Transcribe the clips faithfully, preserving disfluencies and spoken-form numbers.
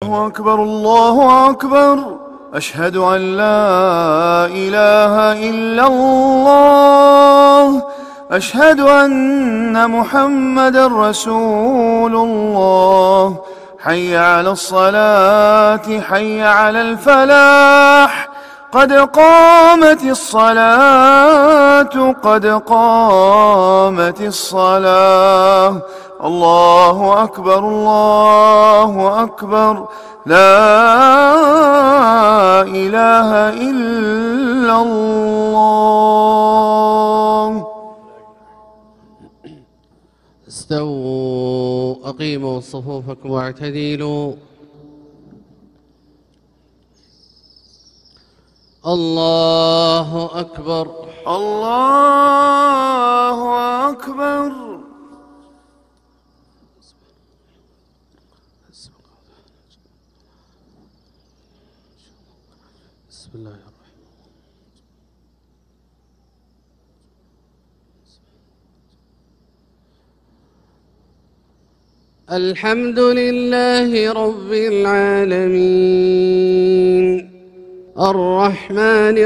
الله أكبر الله أكبر أشهد أن لا إله إلا الله أشهد أن محمدا رسول الله حي على الصلاة حي على الفلاح قد قامت الصلاة قد قامت الصلاة الله أكبر الله أكبر لا إله إلا الله. استووا أقيموا صفوفكم واعتدلوا. الله أكبر الله أكبر. بسم الله الرحمن الرحيم. الحمد لله رب العالمين الرحمن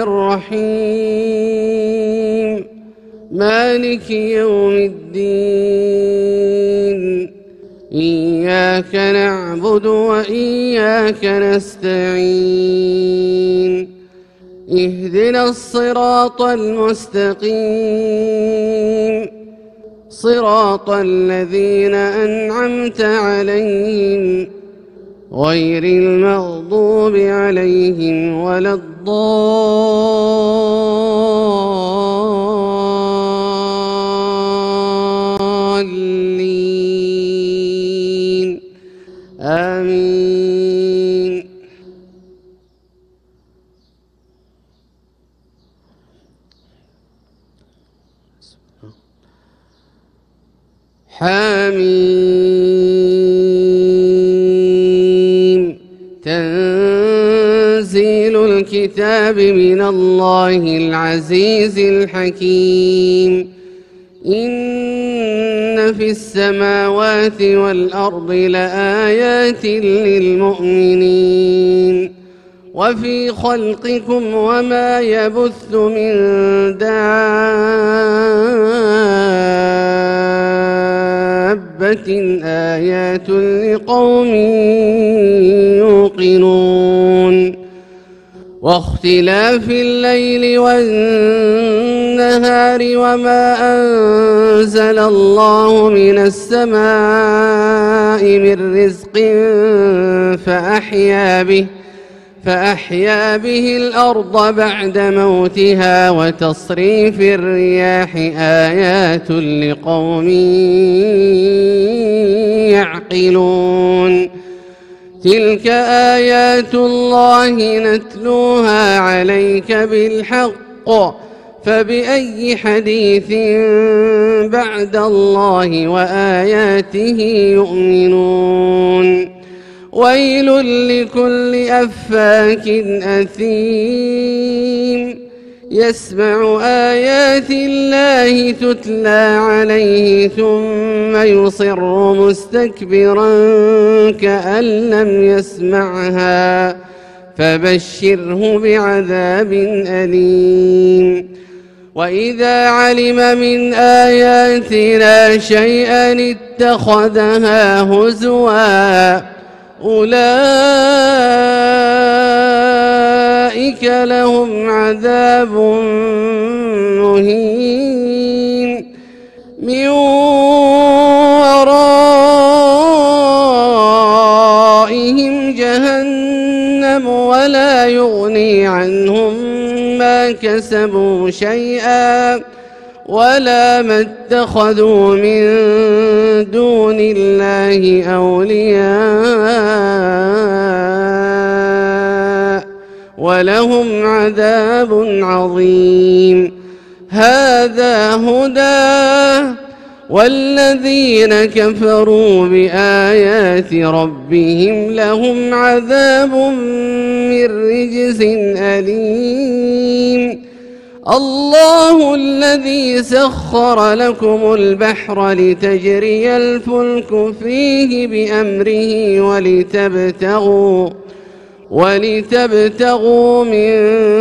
الرحيم مالك يوم الدين إياك نعبد وإياك نستعين اهدنا الصراط المستقيم صراط الذين أنعمت عليهم غير المغضوب عليهم ولا الضالين آمين. حميم تنزيل الكتاب من الله العزيز الحكيم. إن في السماوات والأرض لآيات للمؤمنين وفي خلقكم وما يبث من دابة آيات لقوم يوقنون. واختلاف الليل والنهار وما أنزل الله من السماء من رزق فأحيا به فأحيا به الأرض بعد موتها وتصريف الرياح آيات لقوم يعقلون. تلك آيات الله نتلوها عليك بالحق فبأي حديث بعد الله وآياته يؤمنون. ويل لكل أفاك أثيم يسمع آيات الله تتلى عليه ثم يصر مستكبرا كأن لم يسمعها فبشره بعذاب أليم. وإذا علم من آياتنا شيئا اتخذها هزوا أولئك لهم عذاب مهين من ورائهم جهنم ولا يغني عنهم ما كسبوا شيئا ولا ما اتخذوا من دون الله أولياء ولهم عذاب عظيم. هذا هدى والذين كفروا بآيات ربهم لهم عذاب من رجز أليم. الله الذي سخر لكم البحر لتجري الفلك فيه بأمره ولتبتغوا ولتبتغوا من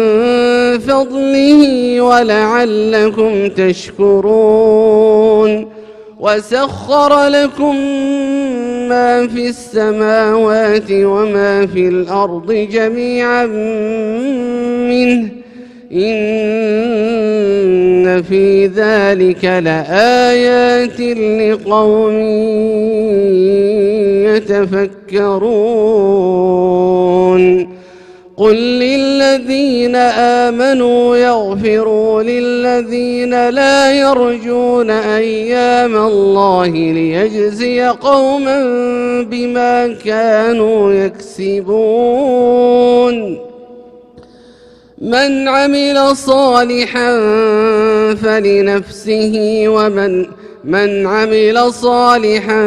فضله ولعلكم تشكرون وسخر لكم ما في السماوات وما في الأرض جميعا منه إن في ذلك لآيات لقوم يتفكرون قل للذين آمنوا يغفروا للذين لا يرجون أيام الله ليجزي قوما بما كانوا يكسبون من عمل صالحا فلنفسه ومن من عمل صالحا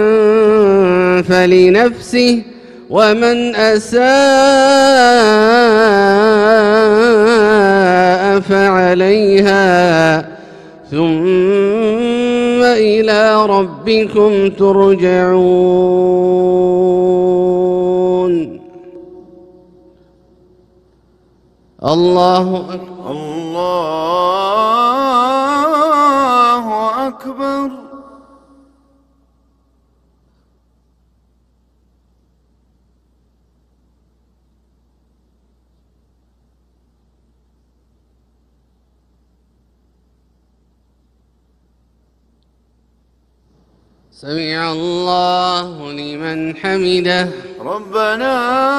فلنفسه ومن أساء فعليها ثم إلى ربكم ترجعون. الله أكبر. الله أكبر. سمع الله لمن حمده. ربنا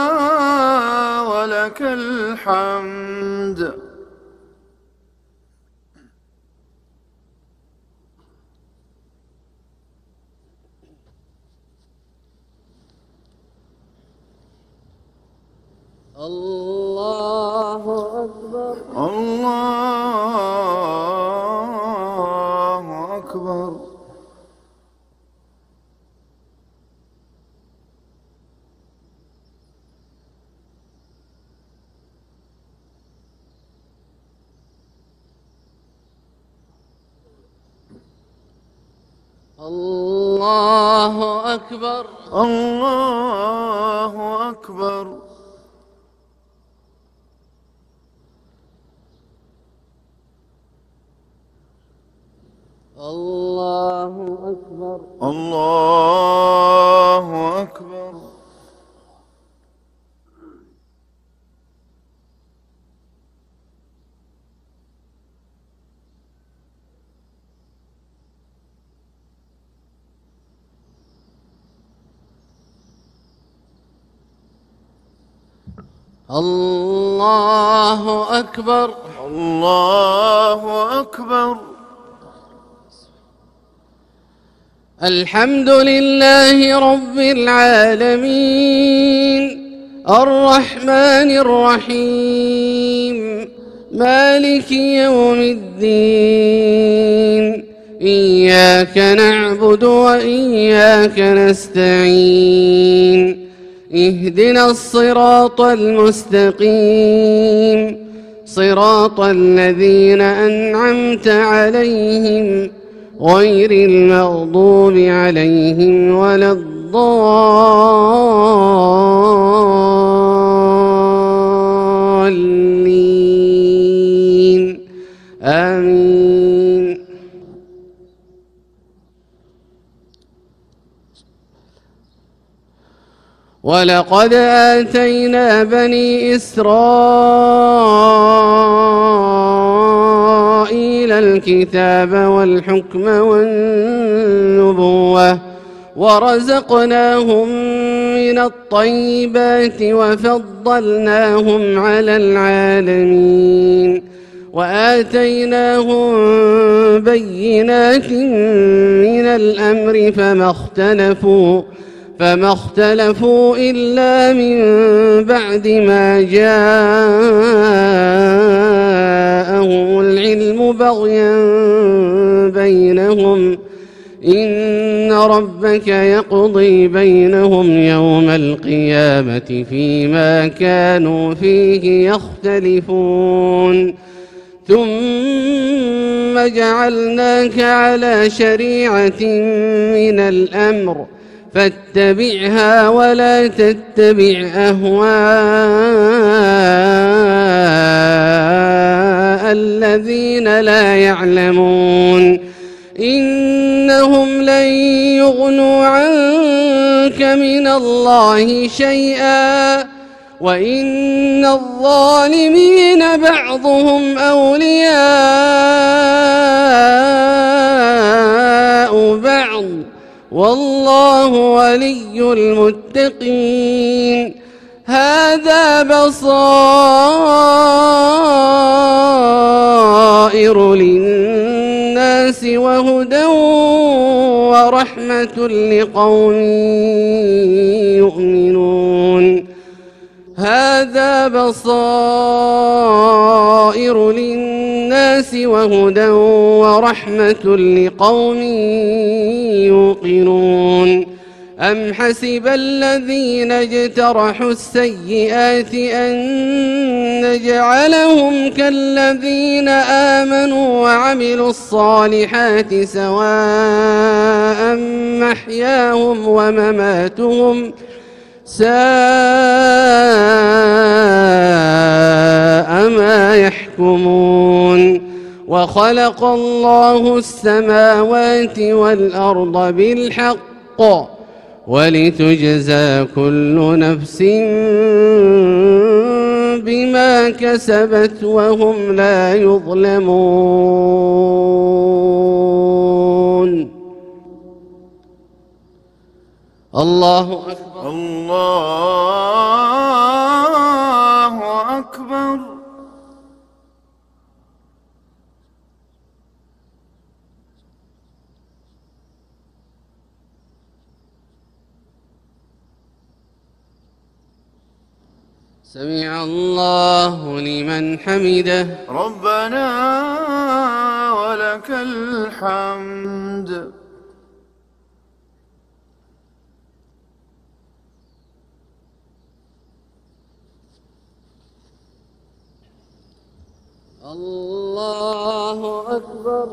ولك الحمد. الله أكبر. الله أكبر. الله أكبر. الله أكبر. الله أكبر. الله أكبر. الله أكبر. الله أكبر. الحمد لله رب العالمين الرحمن الرحيم مالك يوم الدين إياك نعبد وإياك نستعين اهدنا الصراط المستقيم صراط الذين أنعمت عليهم غير المغضوب عليهم ولا الضالين آمين. ولقد آتينا بني إسرائيل الكتاب والحكم والنبوة ورزقناهم من الطيبات وفضلناهم على العالمين وآتيناهم بينات من الأمر فما اختلفوا فما اختلفوا إلا من بعد ما جاءهم العلم بغيا بينهم إن ربك يقضي بينهم يوم القيامة فيما كانوا فيه يختلفون ثم جعلناك على شريعة من الأمر فاتبعها ولا تتبع أهواء الذين لا يعلمون إنهم لن يغنوا عنك من الله شيئا وإن الظالمين بعضهم أولياء بعض والله ولي المتقين هذا بصائر للناس وهدى ورحمة لقوم يؤمنون هذا بصائر للناس وهدى ورحمة لقوم يوقنون أم حسب الذين اجترحوا السيئات أن نجعلهم كالذين آمنوا وعملوا الصالحات سواء محياهم ومماتهم ساء ما يحكمون وخلق الله السماوات والأرض بالحق ولتجزى كل نفس بما كسبت وهم لا يظلمون الله أكبر الله أكبر سمع الله لمن حمده ربنا ولك الحمد الله أكبر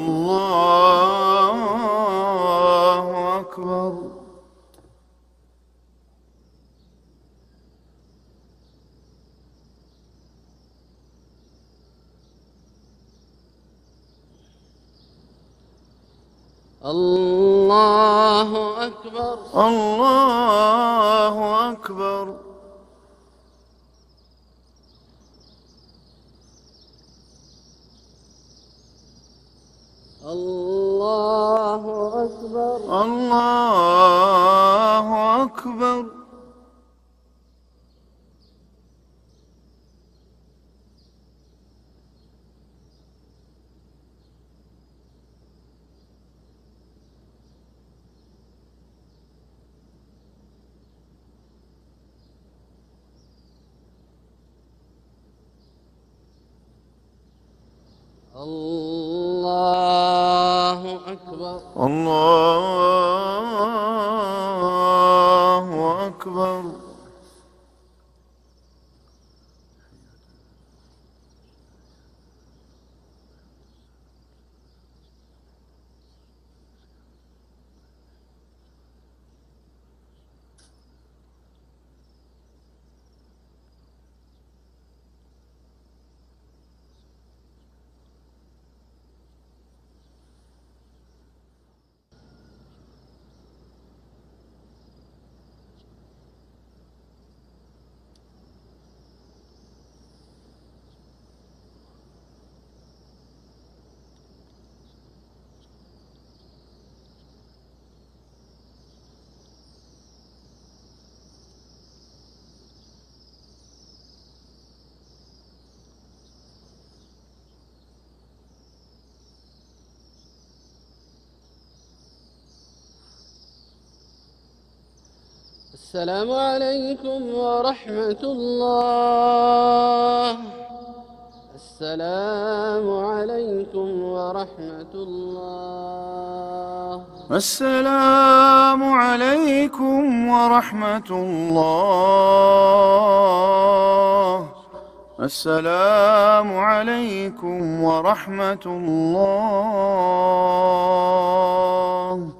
الله أكبر الله أكبر الله أكبر الله أكبر الله أكبر الله أكبر الله أكبر السلام عليكم ورحمة الله. السلام عليكم ورحمة الله. السلام عليكم ورحمة الله. السلام عليكم ورحمة الله.